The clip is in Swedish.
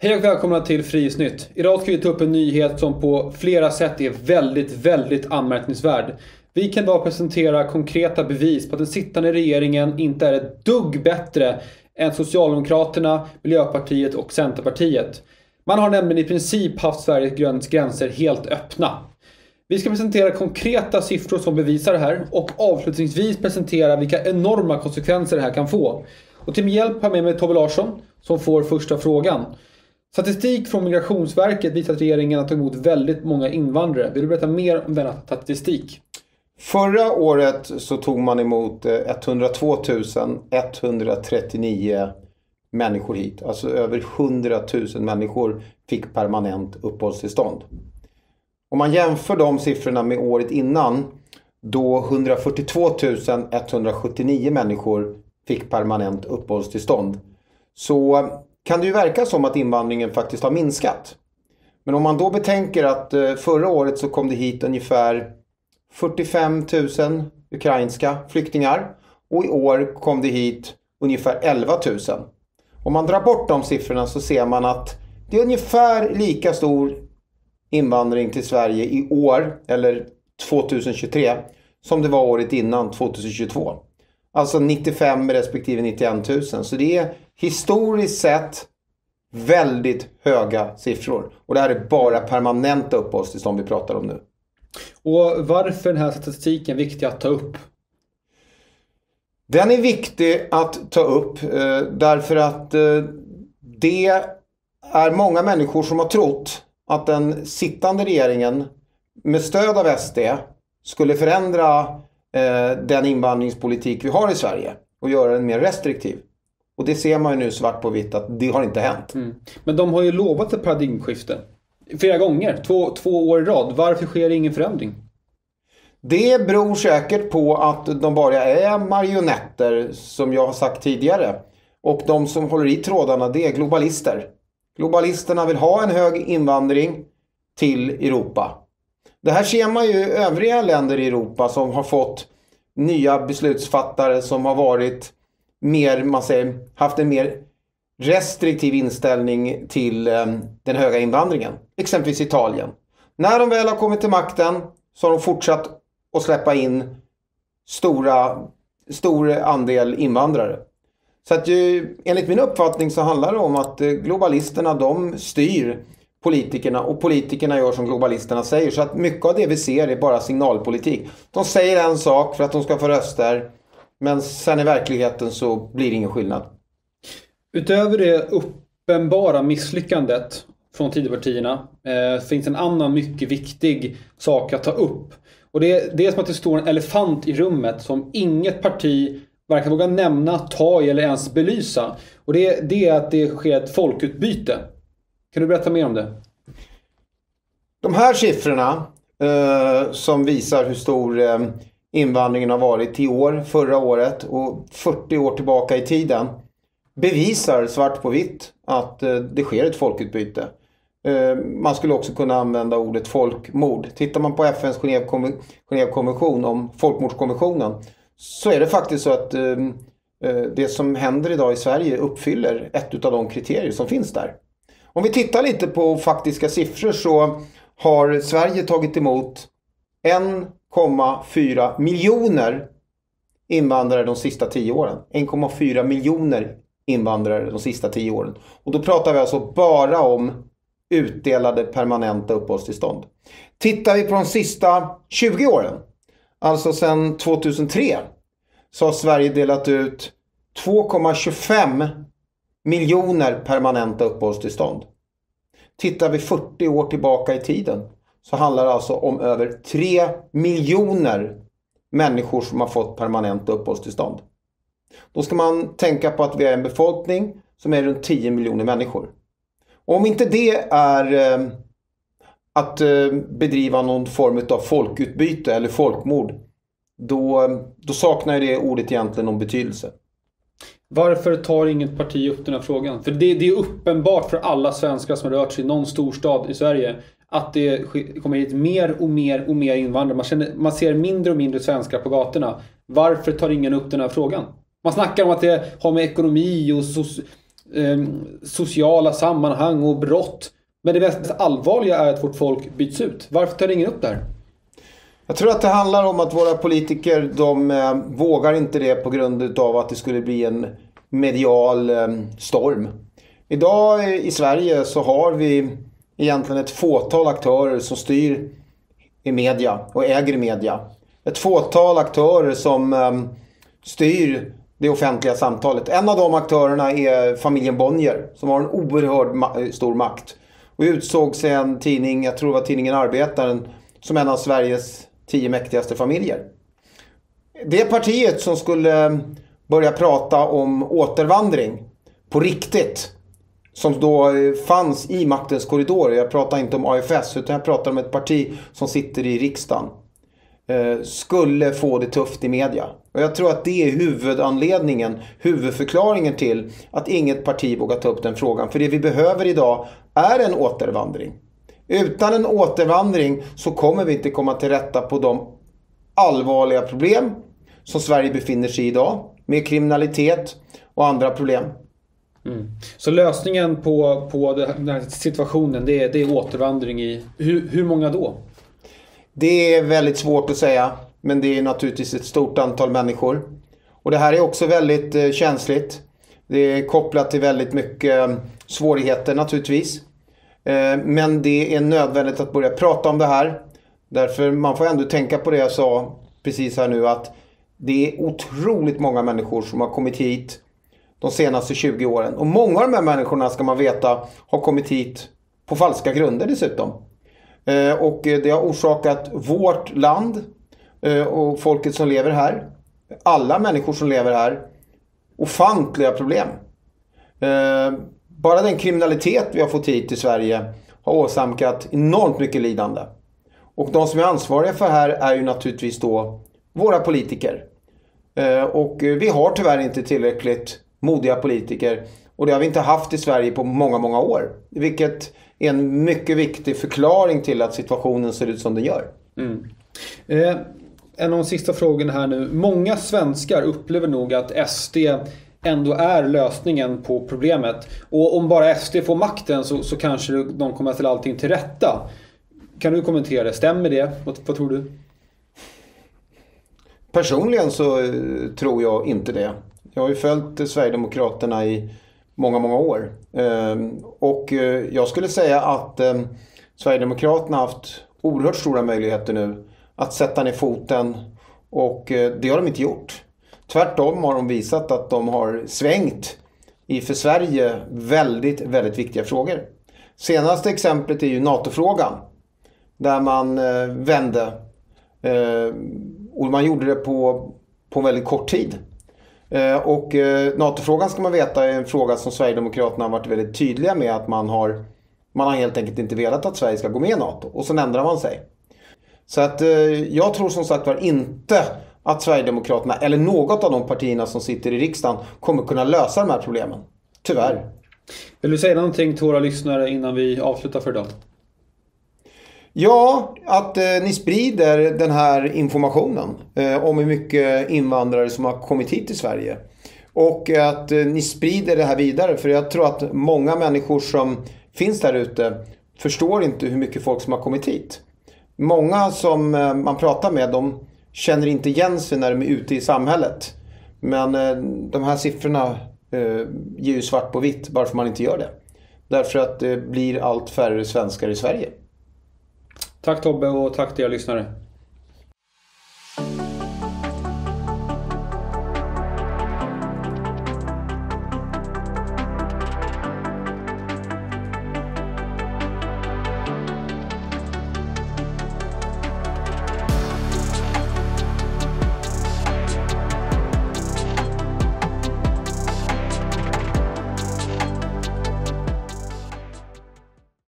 Hej och välkomna till Frysnytt. Idag ska vi ta upp en nyhet som på flera sätt är väldigt anmärkningsvärd. Vi kan idag presentera konkreta bevis på att den sittande regeringen inte är ett dugg bättre än Socialdemokraterna, Miljöpartiet och Centerpartiet. Man har nämligen i princip haft Sveriges gränser helt öppna. Vi ska presentera konkreta siffror som bevisar det här och avslutningsvis presentera vilka enorma konsekvenser det här kan få. Och till min hjälp har jag med mig Tobbe Larsson som får första frågan. Statistik från Migrationsverket visar att regeringen har tagit emot väldigt många invandrare. Vill du berätta mer om denna statistik? Förra året så tog man emot 102 139 människor hit. Alltså över 100 000 människor fick permanent uppehållstillstånd. Om man jämför de siffrorna med året innan, då 142 179 människor fick permanent uppehållstillstånd, så kan det ju verka som att invandringen faktiskt har minskat. Men om man då betänker att förra året så kom det hit ungefär 45 000 ukrainska flyktingar och i år kom det hit ungefär 11 000. Om man drar bort de siffrorna så ser man att det är ungefär lika stor invandring till Sverige i år, eller 2023, som det var året innan, 2022. Alltså 95 respektive 91 000. Så det är historiskt sett väldigt höga siffror. Och det här är bara permanenta uppehållstillstånd vi pratar om nu. Och varför är den här statistiken viktig att ta upp? Den är viktig att ta upp därför att det är många människor som har trott att den sittande regeringen med stöd av SD skulle förändra den invandringspolitik vi har i Sverige och göra den mer restriktiv. Och det ser man ju nu svart på vitt att det har inte hänt. Men de har ju lovat ett paradigmskifte flera gånger, två år i rad. Varför sker ingen förändring? Det beror säkert på att de bara är marionetter, som jag har sagt tidigare. Och de som håller i trådarna, det är globalister. Globalisterna vill ha en hög invandring till Europa. Det här ser man ju i övriga länder i Europa som har fått nya beslutsfattare som har varit mer, man säger, haft en mer restriktiv inställning till den höga invandringen. Exempelvis Italien. När de väl har kommit till makten så har de fortsatt att släppa in stor andel invandrare. Så att enligt min uppfattning så handlar det om att globalisterna, de styr politikerna och politikerna gör som globalisterna säger. Så att mycket av det vi ser är bara signalpolitik. De säger en sak för att de ska få röster, men sen i verkligheten så blir det ingen skillnad. Utöver det uppenbara misslyckandet från Tidöpartierna finns en annan mycket viktig sak att ta upp. Och det är som att det står en elefant i rummet som inget parti varken vågar nämna, ta i eller ens belysa. Och det är att det sker ett folkutbyte. Kan du berätta mer om det? De här siffrorna som visar hur stor invandringen har varit i år, förra året och 40 år tillbaka i tiden bevisar svart på vitt att det sker ett folkutbyte. Man skulle också kunna använda ordet folkmord. Tittar man på FNs Genèvekonvention om folkmordskonventionen så är det faktiskt så att det som händer idag i Sverige uppfyller ett av de kriterier som finns där. Om vi tittar lite på faktiska siffror så har Sverige tagit emot 1,4 miljoner invandrare de sista 10 åren. 1,4 miljoner invandrare de sista 10 åren. Och då pratar vi alltså bara om utdelade permanenta uppehållstillstånd. Tittar vi på de sista 20 åren, alltså sedan 2003, så har Sverige delat ut 2,25 miljoner permanenta uppehållstillstånd. Tittar vi 40 år tillbaka i tiden så handlar det alltså om över 3 miljoner människor som har fått permanenta uppehållstillstånd. Då ska man tänka på att vi är en befolkning som är runt 10 miljoner människor. Och om inte det är att bedriva någon form av folkutbyte eller folkmord, då saknar det ordet egentligen någon betydelse. Varför tar inget parti upp den här frågan? För det är uppenbart för alla svenskar som har rört sig i någon storstad i Sverige att det kommer hit mer och mer invandrare. Man ser mindre och mindre svenskar på gatorna. Varför tar ingen upp den här frågan? Man snackar om att det har med ekonomi och sociala sammanhang och brott. Men det mest allvarliga är att vårt folk byts ut. Varför tar ingen upp det här? Jag tror att det handlar om att våra politiker, de vågar inte det på grund av att det skulle bli en medial storm. Idag i Sverige så har vi egentligen ett fåtal aktörer som styr i media och äger media. Ett fåtal aktörer som styr det offentliga samtalet. En av de aktörerna är familjen Bonnier som har en oerhört stor makt. Och utsågs en tidning, jag tror det var tidningen Arbetaren, som en av Sveriges 10 mäktigaste familjer. Det partiet som skulle börja prata om återvandring på riktigt, som då fanns i maktens korridor. Jag pratar inte om AFS utan jag pratar om ett parti som sitter i riksdagen. Skulle få det tufft i media. Och jag tror att det är huvudförklaringen till att inget parti vågar ta upp den frågan. För det vi behöver idag är en återvandring. Utan en återvandring så kommer vi inte komma till rätta på de allvarliga problem som Sverige befinner sig i idag. Med kriminalitet och andra problem. Så lösningen på den här situationen det är återvandring i hur många då? Det är väldigt svårt att säga, men det är naturligtvis ett stort antal människor. Och det här är också väldigt känsligt. Det är kopplat till väldigt mycket svårigheter naturligtvis. Men det är nödvändigt att börja prata om det här. Därför man får ändå tänka på det jag sa precis här nu, att det är otroligt många människor som har kommit hit de senaste 20 åren. Och många av de här människorna, ska man veta, har kommit hit på falska grunder dessutom. Och det har orsakat vårt land och folket som lever här, alla människor som lever här, ofantliga problem. Bara den kriminalitet vi har fått hit i Sverige har åsamkat enormt mycket lidande. Och de som är ansvariga för det här är ju naturligtvis då våra politiker. Och vi har tyvärr inte tillräckligt modiga politiker. Och det har vi inte haft i Sverige på många, många år. Vilket är en mycket viktig förklaring till att situationen ser ut som den gör. En av de sista frågorna här nu. Många svenskar upplever nog att SD ändå är lösningen på problemet. Och om bara SD får makten så kanske de kommer att ställa allting till rätta. Kan du kommentera det? Stämmer det? Vad tror du? Personligen så tror jag inte det. Jag har ju följt Sverigedemokraterna i många, många år. Och jag skulle säga att Sverigedemokraterna har haft oerhört stora möjligheter nu att sätta ner foten, och det har de inte gjort. Tvärtom har de visat att de har svängt i för Sverige väldigt, väldigt viktiga frågor. Senaste exemplet är ju NATO-frågan, där man vände, och man gjorde det på en väldigt kort tid. Och NATO-frågan, ska man veta, är en fråga som Sverigedemokraterna har varit väldigt tydliga med, att man har helt enkelt inte velat att Sverige ska gå med i NATO, och sen ändrar man sig. Så att jag tror som sagt var inte att Sverigedemokraterna eller något av de partierna som sitter i riksdagen kommer kunna lösa de här problemen. Tyvärr. Vill du säga någonting till våra lyssnare innan vi avslutar för idag? Ja, att ni sprider den här informationen om hur mycket invandrare som har kommit hit till Sverige. Och att ni sprider det här vidare, för jag tror att många människor som finns där ute förstår inte hur mycket folk som har kommit hit. Många som man pratar med, de känner inte igen sig när de är ute i samhället. Men de här siffrorna ger ju svart på vitt varför man inte gör det. Därför att det blir allt färre svenskar i Sverige. Tack Tobbe, och tack till er lyssnare.